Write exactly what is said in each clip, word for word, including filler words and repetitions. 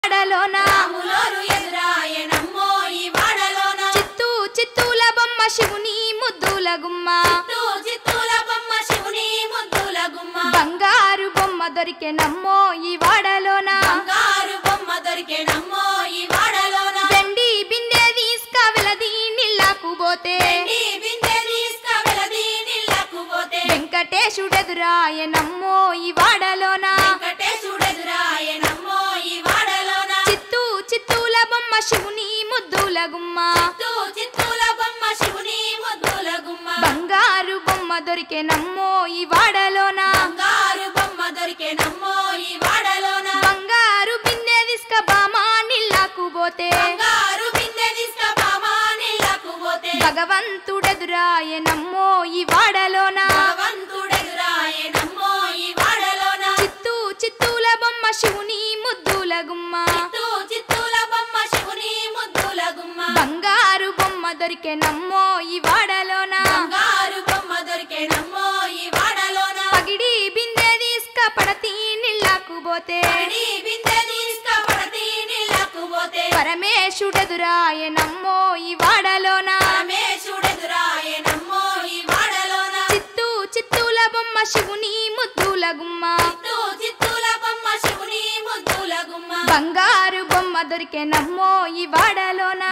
చిత్తూ చిత్తూల బొమ్మ శివుని ముద్దుల గుమ్మ బంగారు బొమ్మ దొరికెనమ్మో ఈ వాడలోన వెండి బిందె తీసుక వెలది నీళ్ళకు పోతే వెంకటేశుడెదురాయనమ్మో ఈ వాడలోన చిత్తూ చిత్తూల బొమ్మ శివుని ముద్దుల గుమ్మ బంగారు బొమ్మ దొరికెనమ్మో ఈ వాడలోన బంగారు బిందె తీసుక బామా నీళ్ళకు పోతే భగవంతుడెదురాయనమ్మో ఈ వాడలోన చిత్తూ చిత్తూల బొమ్మ శివుని ముద్దుల గుమ్మ బంగారు బొమ్మ దొరికెనమ్మో ఈ వాడలోన పగిడి బిందె తీసుక పడతీ నీళ్ళకు పోతే పరమేశుడెదురాయనమ్మో ఈ వాడలోన చిత్తూ చిత్తూల బొమ్మ శివుని ముద్దుల గుమ్మ బంగారు బొమ్మ దొరికెనమ్మో ఈ వాడలోన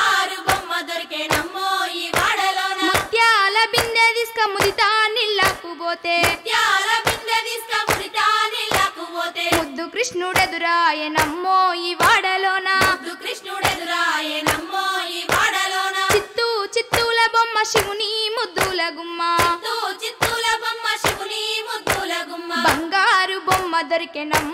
ముత్యాల బిందె తీసుక ముదితా నీళ్ళకు పోతే ముద్దు కృష్ణుడెదురాయనమ్మో ఈ వాడలోన చిత్తూ చిత్తూల బొమ్మ శివుని ముద్దుల గుమ్మ బంగారు బొమ్మ దొరికెనమ్మో